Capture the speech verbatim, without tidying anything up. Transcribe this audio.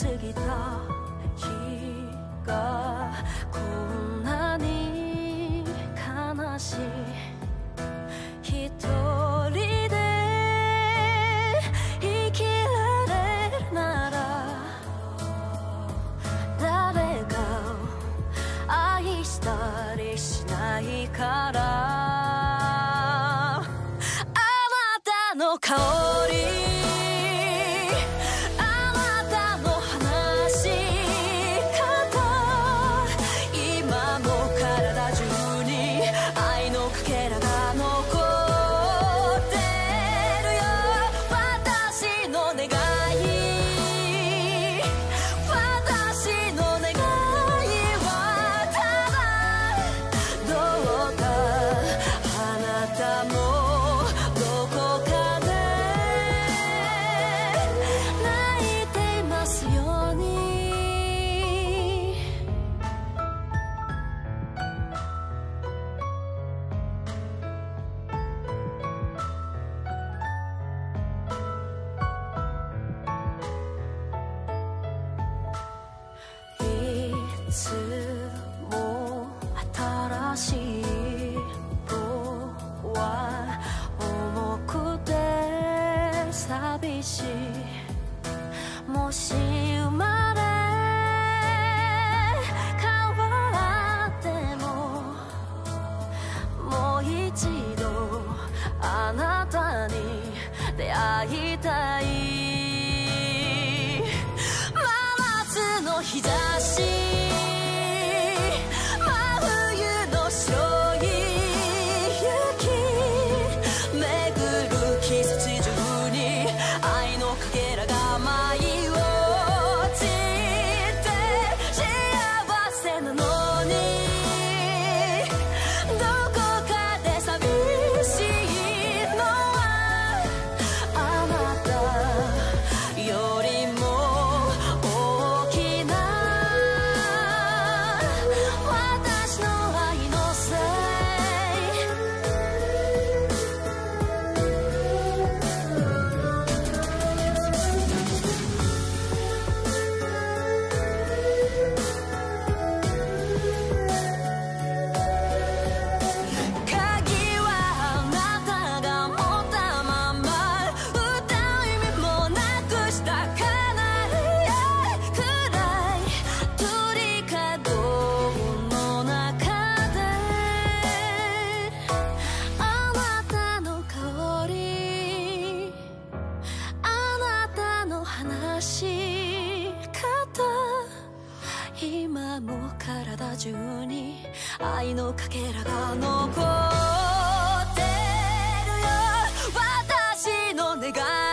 過ぎた日がこんなに悲しい。一人で生きられるなら誰かを愛したりしないから。あなたの香りいつも新しいとは重くて寂しい。もし生まれ変わってももう一度あなたに出会いたい。真夏の日差し今も体中に愛のかけらが残ってるよ。私の願い